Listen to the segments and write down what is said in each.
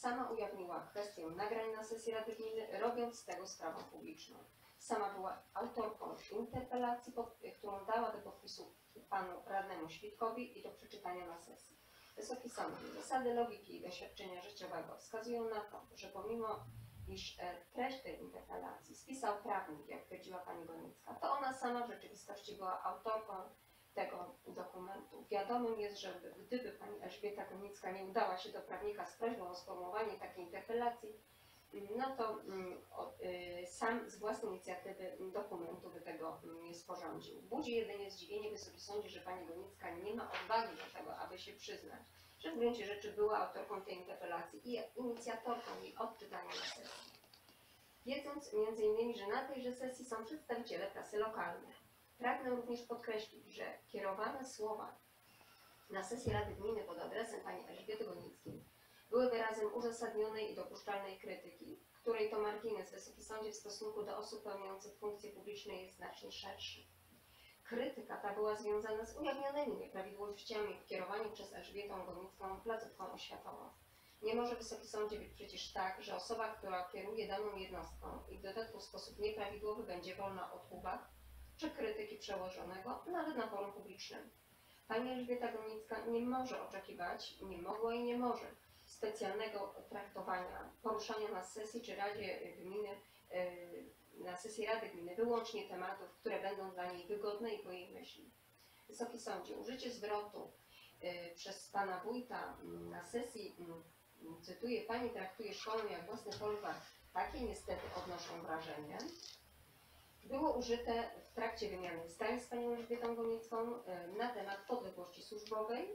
sama ujawniła kwestię nagrań na sesji Rady Gminy, robiąc z tego sprawę publiczną. Sama była autorką interpelacji, którą dała do podpisu panu radnemu Świdkowi i do przeczytania na sesji. Wysoki Sądzie, zasady logiki i doświadczenia życiowego wskazują na to, że pomimo iż treść tej interpelacji spisał prawnik, jak twierdziła pani Gonicka, to ona sama w rzeczywistości była autorką tego dokumentu. Wiadomym jest, że gdyby pani Elżbieta Gonicka nie udała się do prawnika z prośbą o sformułowanie takiej interpelacji, no to sam z własnej inicjatywy dokumentu by tego nie sporządził. Budzi jedynie zdziwienie Wysoki Sądzie, że pani Gonicka nie ma odwagi do tego, aby się przyznać, że w gruncie rzeczy była autorką tej interpelacji i inicjatorką jej odczytania na sesji. Wiedząc m.in., że na tejże sesji są przedstawiciele prasy lokalnej. Pragnę również podkreślić, że kierowane słowa na sesji Rady Gminy pod adresem pani Elżbiety Gonickiej były wyrazem uzasadnionej i dopuszczalnej krytyki, której to margines Wysoki Sądzie w stosunku do osób pełniących funkcje publiczne jest znacznie szerszy. Krytyka ta była związana z ujawnionymi nieprawidłowościami w kierowaniu przez Elżbietę Gonicką placówką oświatową. Nie może Wysoki Sądzie być przecież tak, że osoba, która kieruje daną jednostką i w dodatku w sposób nieprawidłowy będzie wolna od uwag czy krytyki przełożonego, nawet na forum publicznym. Pani Elżbieta Gonicka nie może oczekiwać, nie mogła i nie może specjalnego traktowania, poruszania na sesji czy Radzie Gminy, na sesji Rady Gminy wyłącznie tematów, które będą dla niej wygodne i po jej myśli. Wysoki Sądzie, użycie zwrotu przez pana wójta na sesji, cytuję, pani traktuje szkołę jak własny folwark, takie niestety odnoszą wrażenie, było użyte w trakcie wymiany zdań z panią Elżbietą Gonicką na temat podległości służbowej,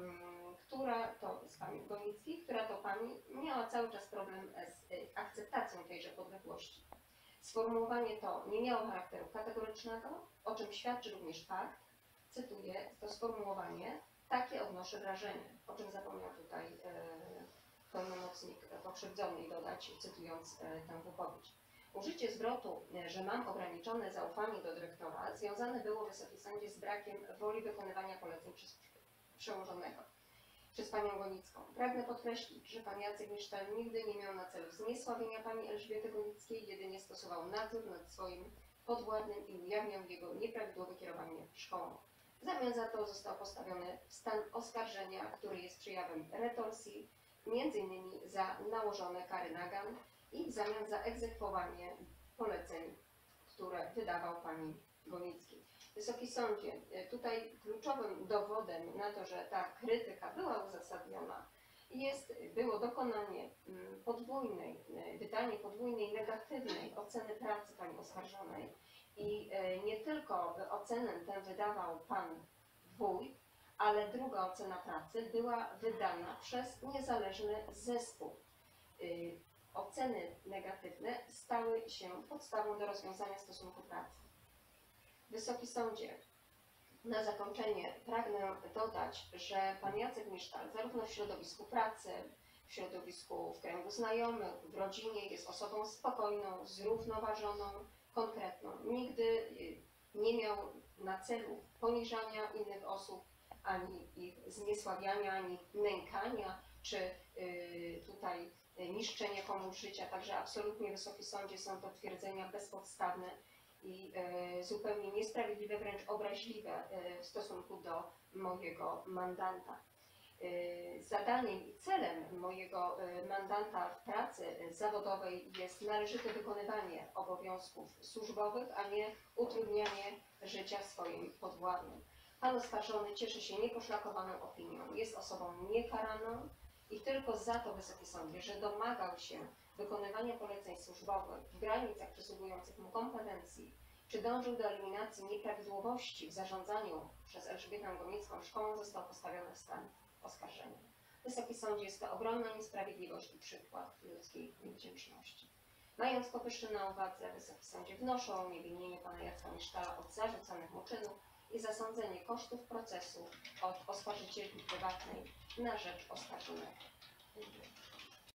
z pani Gonickiej, która to pani miała cały czas problem z akceptacją tejże podległości. Sformułowanie to nie miało charakteru kategorycznego, o czym świadczy również fakt, cytuję to sformułowanie, takie odnoszę wrażenie, o czym zapomniał tutaj pełnomocnik pokrzywdzonej dodać, cytując tę wypowiedź. Użycie zwrotu, że mam ograniczone zaufanie do dyrektora, związane było, Wysoki Sądzie, z brakiem woli wykonywania poleceń przez przełożonego, przez panią Gonicką. Pragnę podkreślić, że pan Jacek Misztal nigdy nie miał na celu zniesławienia pani Elżbiety Gonickiej, jedynie stosował nadzór nad swoim podwładnym i ujawniał jego nieprawidłowe kierowanie szkołą. W zamian za to został postawiony w stan oskarżenia, który jest przejawem retorsji, m.in. za nałożone kary nagany i w zamian za egzekwowanie poleceń, które wydawał pani Gonickiej. Wysoki Sądzie, tutaj kluczowym dowodem na to, że ta krytyka była uzasadniona, było dokonanie wydanie podwójnej negatywnej oceny pracy pani oskarżonej i nie tylko ocenę tę wydawał pan wójt, ale druga ocena pracy była wydana przez niezależny zespół. Oceny negatywne stały się podstawą do rozwiązania stosunku pracy. Wysoki Sądzie, na zakończenie pragnę dodać, że pan Jacek Misztal zarówno w środowisku pracy, w kręgu znajomych, w rodzinie jest osobą spokojną, zrównoważoną, konkretną. Nigdy nie miał na celu poniżania innych osób, ani ich zniesławiania, ani nękania, czy tutaj niszczenia komuś życia. Także absolutnie, Wysoki Sądzie, są to twierdzenia bezpodstawne i zupełnie niesprawiedliwe, wręcz obraźliwe w stosunku do mojego mandanta. Zadaniem i celem mojego mandanta w pracy zawodowej jest należyte wykonywanie obowiązków służbowych, a nie utrudnianie życia swoim podwładnym. Pan oskarżony cieszy się nieposzlakowaną opinią, jest osobą niekaraną i tylko za to, Wysoki Sądzie, że domagał się wykonywania poleceń służbowych w granicach przysługujących mu kompetencji, czy dążył do eliminacji nieprawidłowości w zarządzaniu przez Elżbietę Gonicką szkołą, został postawiony w stan oskarżenia. Wysoki Sądzie, jest to ogromna niesprawiedliwość i przykład ludzkiej niewdzięczności. Mając powyższe na uwadze, Wysoki Sądzie, wnoszę o uniewinnienie pana Jacka Misztala od zarzucanych mu czynów i zasądzenie kosztów procesu od oskarżycielki prywatnej na rzecz oskarżonego. Dziękuję.